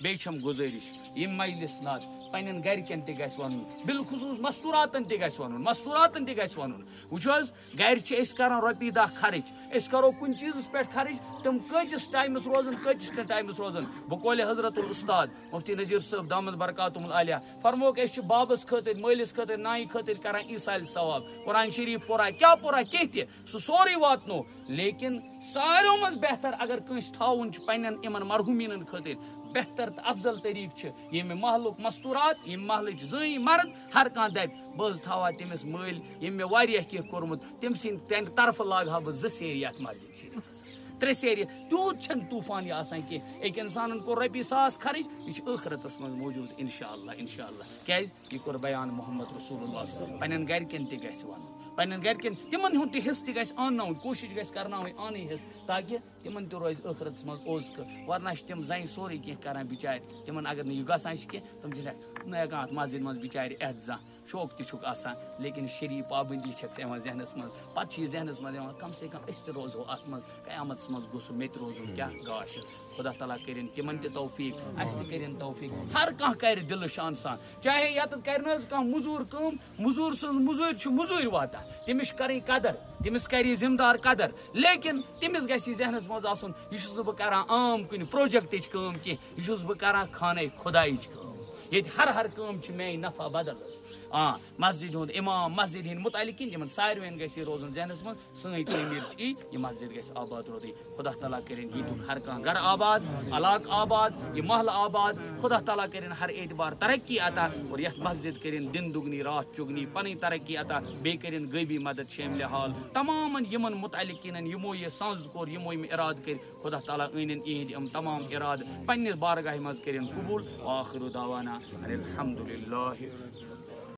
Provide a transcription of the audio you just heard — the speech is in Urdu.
بیچم گزارش یم مجلس نات پنن گرکن تہ گژھِ ونُن بالخصوص مستوراتن تہ گژھِ ونُن مستوراتن تہ گژھِ ونُن وٕچھ حظ گرِ چھِ أسۍ کران رۄپیہِ دہ خرچ أسۍ کرو کُنہِ چیٖزس پٮ۪ٹھ خرچ تِم کۭتِس ٹایمس روزن کۭتِس ٹایمس روزن بقولِ حضرت الاستاد مفتی نذیر صٲب دامت برکاتہم العالیہ فرموک أسۍ چھِ بابس خٲطرٕ مٲلِس خٲطرٕ نانہِ خٲطرٕ کران ایٖسال ثواب قرآن شریٖف پورا کیٛاہ پورا کینٛہہ تہِ سُہ سورُے واتنو لیکن ساروٕے منٛز بہتر اگر کٲنٛسہِ تھاوُن چھُ پننٮ۪ن یِمن مرحوٗمیٖنن خٲطرٕ بہتر تہٕ افضل طریٖقہٕ چھِ ییٚمہِ محلُک مستوٗرات ییٚمہِ محلٕچ زٔنۍ مرد ہر کانٛہہ دپہِ بہٕ حظ تھاوہا تٔمِس مٲلۍ ییٚمۍ مےٚ واریاہ کینٛہہ کوٚرمُت تٔمۍ سٕنٛدِ تہنٛدِ طرفہٕ لاگہٕ ہا بہٕ 2 سیرِ یتھ مسجد شریٖفس 3 سیرِ تیوٗت چھنہٕ طوٗفان یہِ آسان کینٛہہ أکۍ انسانن کوٚر رۄپیہِ 1000 خرچ یہِ چھُ ٲخرتس منٛز موٗجوٗد انشاء اللہ کیٛازِ یہِ کوٚر بیان محمد رسول اللہ پننٮ۪ن گرِکٮ۪ن تہِ گژھِ ونُن پننٮ۪ن گرِکٮ۪ن تِمن ہُنٛد تہِ حصہٕ تہِ گژھِ انناوُن کوٗشش گژھِ کرناوٕنۍ انٕنۍ حصہٕ تاکہِ تِمن تہِ روزِ ٲخرتس منٛز اوزکہٕ ورنہ چھِ تِم زنہِ سورُے کینٛہہ کران بِچارِ تِمن اگر نہٕ یہِ گژھان چھِ کینٛہہ تِم چھِ نہٕ ہٮ۪کان اتھ مسجد منٛز بِچارِ یِتھ زانٛہہ شوق تہِ چھُکھ آسان لیکن شریٖف پابندی چھکھ یِوان ذہنس منٛز پتہٕ چھِ یہِ ذہنس منٛز یِوان کم سے کم أسۍ تہِ روزو اتھ منٛز قیامتس منٛز گوٚژھ مےٚ تہِ روزُن کیٛاہ گاش خدا تعالیٰ کٔرِنۍ تِمن تہِ توفیٖق اَسہِ تہِ کٔرِنۍ توفیٖق ہر کانٛہہ کرِ دِلہٕ شان سان چاہے ییٚتٮ۪تھ کرِ نہٕ حظ کانٛہہ موٚزوٗر کٲم موٚزوٗر سٕنٛز موٚزوٗرۍ چھِ موٚزوٗرۍ واتان تٔمِس چھِ کرٕنۍ قدر تٔمِس کرِ یہِ ذمہٕ دار قدر لیکن تٔمِس گژھِ یہِ ذہنس منٛز آسُن یہِ چھُس نہٕ بہٕ کران عام کُنہِ پروجیکٹٕچ کٲم کینٛہہ یہِ چھُس بہٕ کران خانے خۄدایِچ کٲم ییٚتہِ ہر کٲم چھِ میٛانہِ نفع بدل حظ مسجد ہُنٛد اِمام مسجد ہٕنٛدۍ مُتعلِقین یِمن ساروین گژھِ یہِ روزُن ذہنس منٛز سٲنۍ تعمیٖر چھِ یی یہِ مسجد گژھِ آباد روزٕنۍ خدا تعالیٰ کٔرِنۍ ییٚتیُک ہر کانٛہہ گرٕ آباد علاقہٕ آباد یہِ محلہٕ آباد خدا تعالیٰ کٔرِنۍ ہر اعتبار ترقی عطا اور یتھ مسجد کٔرِنۍ دِن دُگنی راتھ چُگنی پنٕنۍ ترقی عطا بیٚیہِ کٔرِنۍ غٲبی مدد شٲملِ حال تمامن یِمن مُتعلِقیٖنن یِمو یہِ سنٛز کوٚر یِمو یِم ارادٕ کٔرۍ خدا تعالیٰ أنِنۍ یِہنٛدۍ یِم تمام ارادٕ پننِس بارگاہہِ منٛز کٔرِنۍ قبوٗل آخر دعوانا الحمدُاللہ